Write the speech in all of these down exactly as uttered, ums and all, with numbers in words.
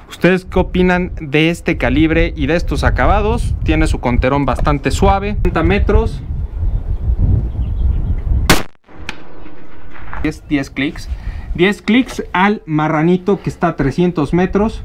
¿Ustedes qué opinan de este calibre y de estos acabados? Tiene su conterón bastante suave, treinta metros, diez clics, diez clics al marranito que está a trescientos metros.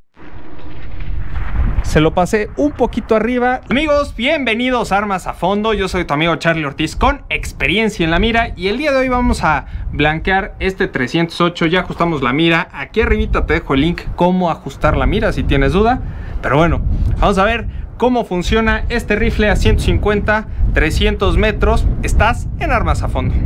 Se lo pasé un poquito arriba. Amigos, bienvenidos a Armas a Fondo. Yo soy tu amigo Charlie Ortiz con experiencia en la mira. Y el día de hoy vamos a blanquear este trescientos ocho. Ya ajustamos la mira. Aquí arribita te dejo el link cómo ajustar la mira si tienes duda. Pero bueno, vamos a ver cómo funciona este rifle a ciento cincuenta, trescientos metros. Estás en Armas a Fondo.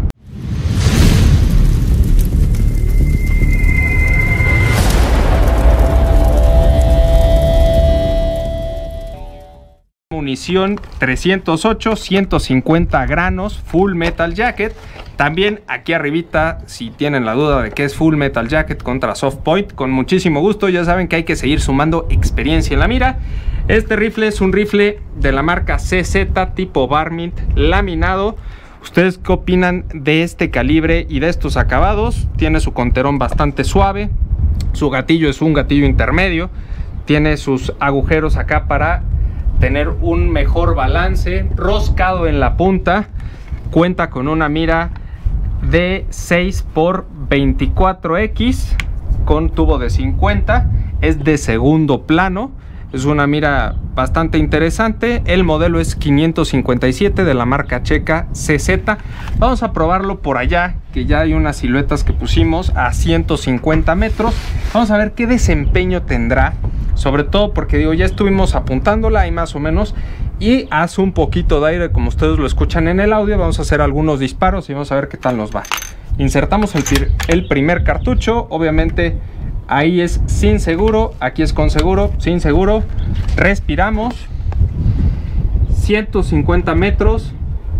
Munición trescientos ocho, ciento cincuenta granos, Full Metal Jacket. También aquí arribita, si tienen la duda de qué es Full Metal Jacket contra Soft Point, con muchísimo gusto. Ya saben que hay que seguir sumando experiencia en la mira. Este rifle es un rifle de la marca C Z tipo Varmint laminado. ¿Ustedes qué opinan de este calibre y de estos acabados? Tiene su conterón bastante suave. Su gatillo es un gatillo intermedio. Tiene sus agujeros acá para tener un mejor balance, roscado en la punta. Cuenta con una mira de seis por veinticuatro equis con tubo de cincuenta. Es de segundo plano. Es una mira bastante interesante. El modelo es quinientos cincuenta y siete de la marca checa C Z. Vamos a probarlo por allá, que ya hay unas siluetas que pusimos a ciento cincuenta metros. Vamos a ver qué desempeño tendrá. Sobre todo porque digo, ya estuvimos apuntándola ahí más o menos. Y hace un poquito de aire, como ustedes lo escuchan en el audio. Vamos a hacer algunos disparos y vamos a ver qué tal nos va. Insertamos el, el primer cartucho. Obviamente ahí es sin seguro, aquí es con seguro, sin seguro. Respiramos. ciento cincuenta metros.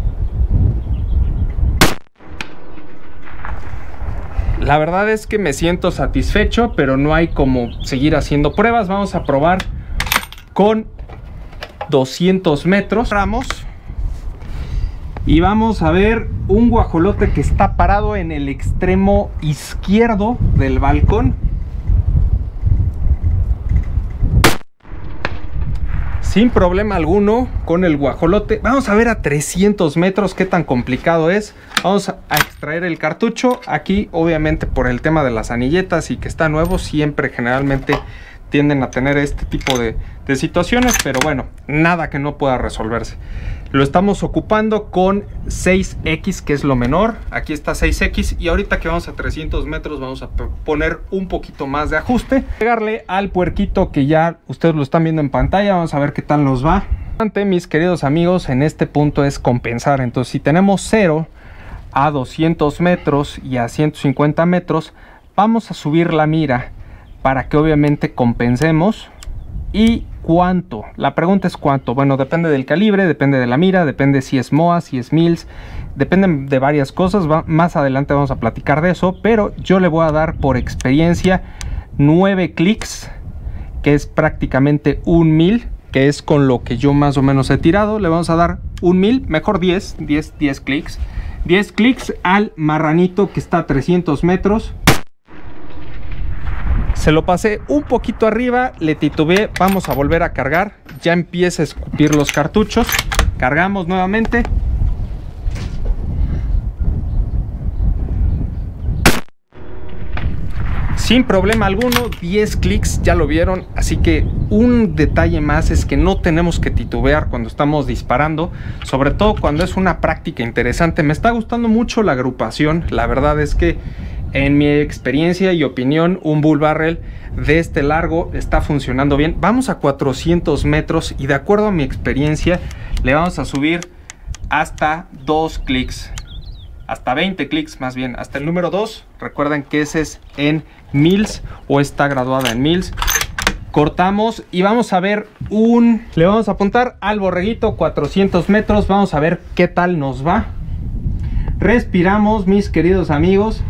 La verdad es que me siento satisfecho, pero no hay como seguir haciendo pruebas. Vamos a probar con doscientos metros. Y vamos a ver un guajolote que está parado en el extremo izquierdo del balcón. Sin problema alguno con el guajolote. Vamos a ver a trescientos metros qué tan complicado es. Vamos a extraer el cartucho. Aquí obviamente por el tema de las anilletas y que está nuevo, siempre generalmente tienden a tener este tipo de, de situaciones. Pero bueno, nada que no pueda resolverse. Lo estamos ocupando con seis equis, que es lo menor. Aquí está seis equis y ahorita que vamos a trescientos metros vamos a poner un poquito más de ajuste. Pegarle al puerquito que ya ustedes lo están viendo en pantalla. Vamos a ver qué tal nos va. Mis queridos amigos, en este punto es compensar. Entonces si tenemos cero a doscientos metros y a ciento cincuenta metros, vamos a subir la mira para que obviamente compensemos. ¿Y cuánto? La pregunta es cuánto. Bueno, depende del calibre, depende de la mira, depende si es M O A, si es Mills, dependen de varias cosas. Va, más adelante vamos a platicar de eso, pero yo le voy a dar por experiencia nueve clics, que es prácticamente un mil, que es con lo que yo más o menos he tirado. Le vamos a dar un mil, mejor diez, diez, diez clics. diez clics al marranito que está a trescientos metros. Se lo pasé un poquito arriba, le titubeé, vamos a volver a cargar. Ya empieza a escupir los cartuchos. Cargamos nuevamente. Sin problema alguno, diez clics, ya lo vieron. Así que un detalle más es que no tenemos que titubear cuando estamos disparando. Sobre todo cuando es una práctica interesante. Me está gustando mucho la agrupación. La verdad es que en mi experiencia y opinión, un bull barrel de este largo está funcionando bien. Vamos a cuatrocientos metros y de acuerdo a mi experiencia le vamos a subir hasta dos clics. Hasta veinte clics más bien, hasta el número dos. Recuerden que ese es en Mills o está graduada en Mills. Cortamos y vamos a ver un... Le vamos a apuntar al borreguito cuatrocientos metros. Vamos a ver qué tal nos va. Respiramos, mis queridos amigos.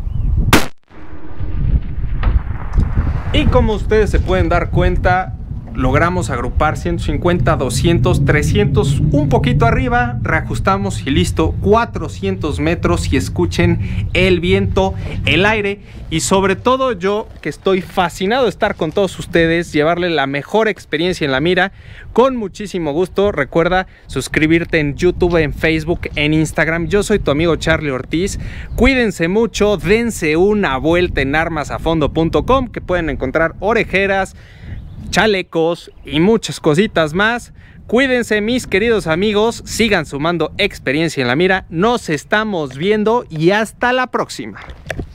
Y como ustedes se pueden dar cuenta, logramos agrupar ciento cincuenta, doscientos, trescientos, un poquito arriba, reajustamos y listo, cuatrocientos metros y escuchen el viento, el aire y sobre todo yo que estoy fascinado de estar con todos ustedes, llevarle la mejor experiencia en la mira, con muchísimo gusto. Recuerda suscribirte en YouTube, en Facebook, en Instagram. Yo soy tu amigo Charlie Ortiz. Cuídense mucho, dense una vuelta en armas a fondo punto com, que pueden encontrar orejeras, chalecos y muchas cositas más. Cuídense, mis queridos amigos, sigan sumando experiencia en la mira. Nos estamos viendo y hasta la próxima.